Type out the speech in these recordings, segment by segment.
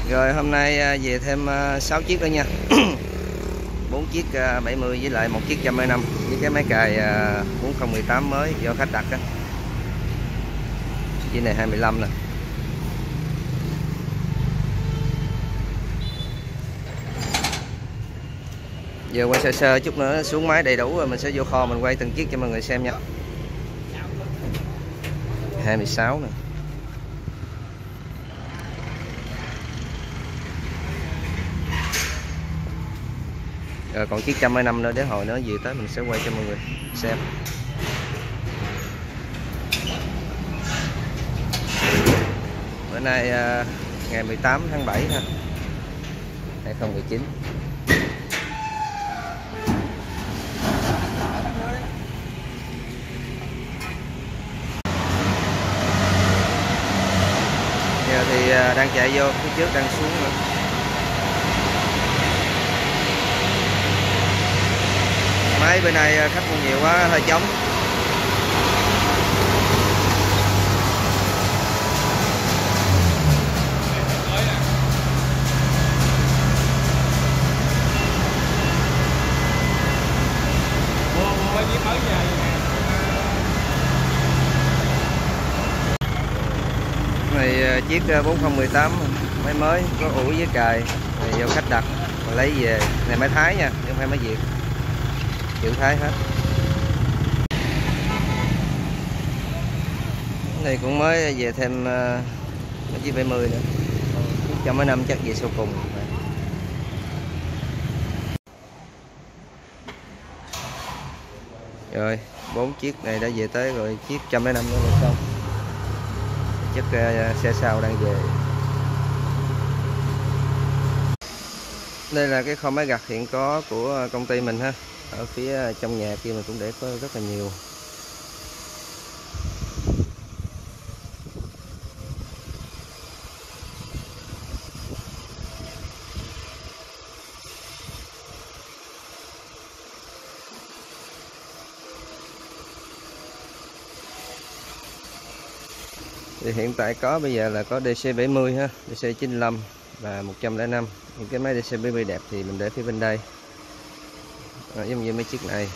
Rồi hôm nay về thêm 6 chiếc nữa nha. 4 chiếc 70 với lại một chiếc 105 với cái máy cài 4018 mới do khách đặt á. Chiếc này 25 nè. Giờ quay sơ sơ chút nữa xuống máy đầy đủ rồi mình sẽ vô kho mình quay từng chiếc cho mọi người xem nha. 26 nè. Rồi còn chiếc 105 nữa để hồi nữa về tới mình sẽ quay cho mọi người xem. Bữa nay ngày 18 tháng 7 ha, 2019. Giờ thì đang chạy vô, phía trước đang xuống nữa. Máy bên này khách cũng nhiều quá, hơi trống. Này chiếc 4018 máy mới có ủi với cài này do khách đặt mà lấy về. Này máy Thái nha, chứ không phải máy Việt, chữ Thái hết. Này cũng mới về thêm mấy chiếc 70 nữa, cho mấy năm chắc về sau cùng. Rồi 4 chiếc này đã về tới rồi, chiếc 105 nữa là xong. Chắc xe sau đang về. Đây là cái kho máy gặt hiện có của công ty mình ha. Ở phía trong nhà kia mình cũng để có rất là nhiều. Thì hiện tại có bây giờ là có DC70 ha, DC95 và 105. Những cái máy DC70 đẹp thì mình để phía bên đây. Giống như mấy chiếc này.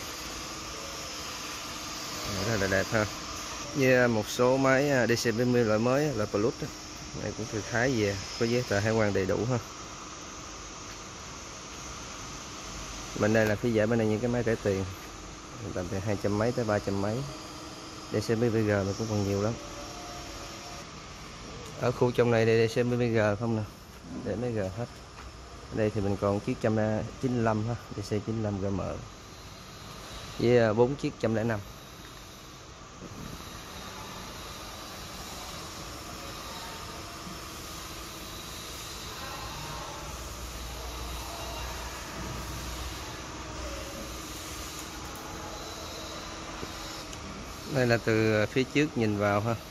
Rất là đẹp ha. Như một số máy DC70 loại mới là Plus này cũng từ Thái về, có giấy tờ hải quan đầy đủ ha. Bên đây là phía giải, bên đây những cái máy rẻ tiền tầm từ 200 mấy tới 300 mấy. DC70G mình cũng còn nhiều lắm. Ở khu trong này đây DC70G không nè, để mấy G hết. Ở đây thì mình còn chiếc 195 ha, DC95 GM với 4 chiếc 105. Đây là từ phía trước nhìn vào ha.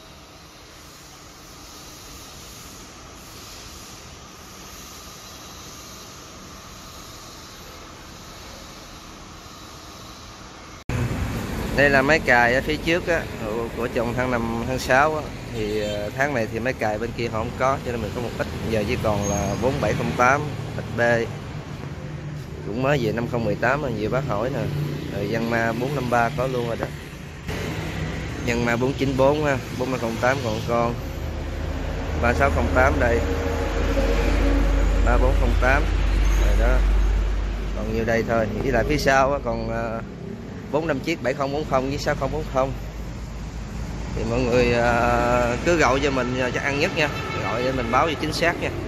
Đây là máy cài ở phía trước á, của trồng tháng 5 tháng 6 á. Thì tháng này thì máy cài bên kia họ không có, cho nên mình có một ít. Giờ chỉ còn là 4708 B, cũng mới về 5018 mà nhiều bác hỏi nè. Rồi Yanma 453 có luôn rồi đó. Yanma 494 ha, 4508 còn con. 3608 đây. 3408 rồi đó. Còn nhiêu đây thôi. Với lại phía sau á, còn 4-5 chiếc 7040 với 6040. Thì mọi người cứ gọi cho mình cho ăn nhất nha, gọi để mình báo cho chính xác nha.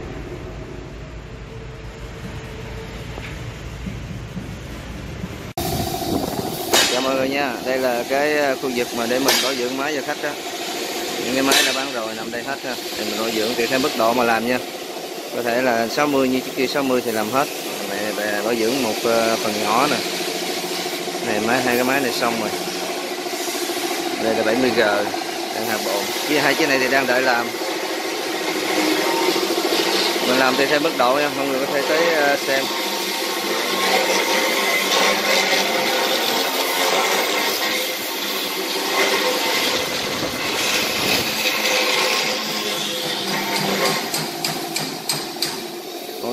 Chào mọi người nha, đây là cái khu vực mà để mình bảo dưỡng máy cho khách đó. Những cái máy đã bán rồi nằm đây hết ha. Thì mình bảo dưỡng tùy theo mức độ mà làm nha. Có thể là 60 như chiếc kia 60 thì làm hết. Này bảo dưỡng một phần nhỏ nè. Này hai cái máy này xong rồi. Đây là 70G đang hạ bộ. Hai chiếc này thì đang đợi làm. Mình làm tùy theo mức độ nha, mọi người có thể tới xem.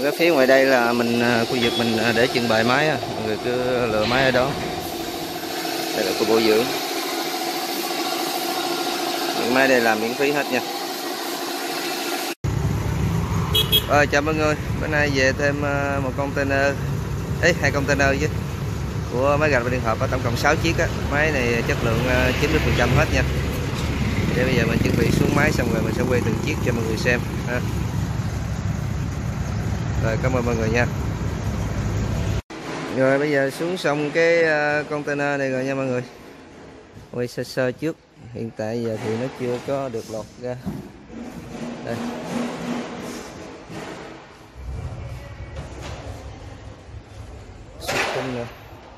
cái phía ngoài đây là mình khu vực mình để trưng bày máy, mọi người cứ lựa máy ở đó. Đây là khu bảo dưỡng, những máy đây làm miễn phí hết nha. Chào mọi người, bữa nay về thêm một container, hai container chứ, của máy gạch và điện hợp, tổng cộng 6 chiếc á. Máy này chất lượng 90% hết nha. Để bây giờ mình chuẩn bị xuống máy xong rồi mình sẽ quay từng chiếc cho mọi người xem ha. Rồi, cảm ơn mọi người nha. Rồi bây giờ xuống xong cái container này rồi nha mọi người. Quay sơ sơ trước. Hiện tại giờ thì nó chưa có được lọt ra. Đây. Xuất khung nè.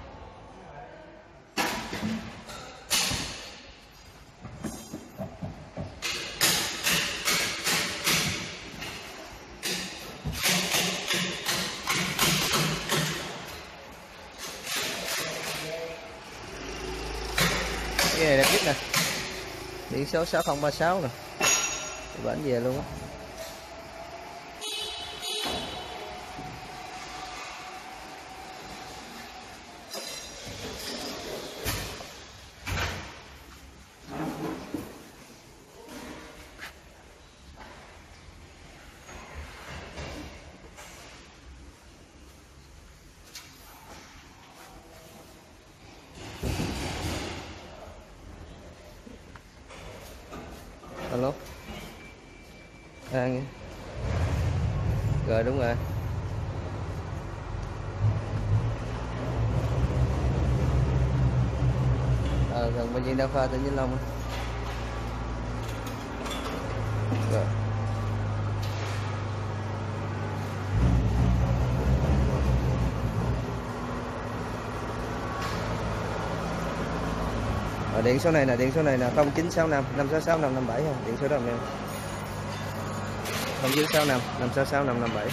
Cái này đẹp nhất nè, biển số 6036 nè, bánh về luôn á. Alo. Nghe. Rồi đúng rồi. Gần bệnh viện đa khoa tỉnh Vĩnh Long. Rồi. Điện số này là 0965 566 557 ha, điện số đó em. 0965 566 557.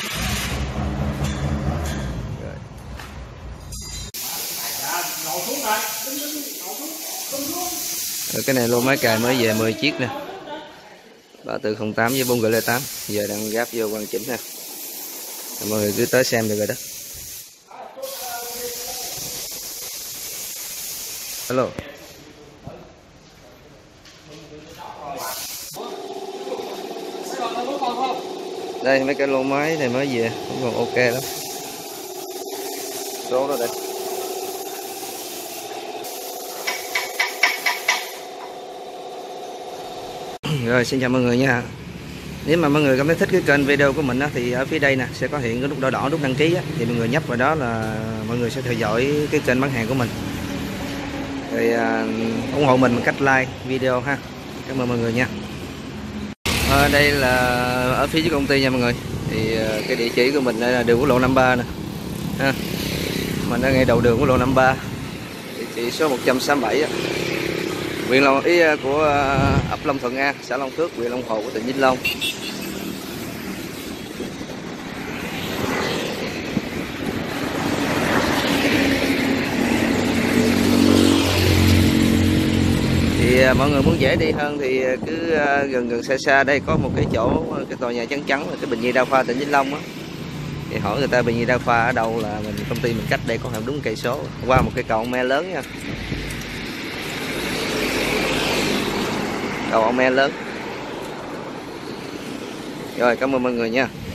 Rồi cái này lô máy cài mới về 10 chiếc nè. 3408 với 4G08 giờ đang gáp vô hoàn chỉnh nè. Mọi người cứ tới xem được rồi đó. Alo. Đây mấy cái lô máy này mới về cũng còn ok lắm. Số đó đây. Rồi xin chào mọi người nha. Nếu mà mọi người cảm thấy thích cái kênh video của mình á, thì ở phía đây nè sẽ có hiện cái nút đỏ đỏ, nút đăng ký á, thì mọi người nhấp vào đó là mọi người sẽ theo dõi cái kênh bán hàng của mình. Rồi ủng hộ mình bằng cách like video ha. Cảm ơn mọi người nha. Đây là ở phía dưới công ty nha mọi người. Thì cái địa chỉ của mình đây là đường quốc lộ 53 nè ha. Mình ở ngay đầu đường quốc lộ 53, địa chỉ số 167 á. Huyện Long ý của ấp Long Thuận A, xã Long Phước, huyện Long Hồ của tỉnh Vĩnh Long. Thì mọi người muốn dễ đi hơn thì cứ gần xa xa đây có một cái chỗ, cái tòa nhà trắng trắng là cái bệnh viện đa khoa tỉnh Vĩnh Long á. Thì hỏi người ta bệnh viện đa khoa ở đâu là công ty mình cách đây có khoảng đúng cây số, qua một cái cầu me lớn nha. Cầu me lớn. Rồi cảm ơn mọi người nha.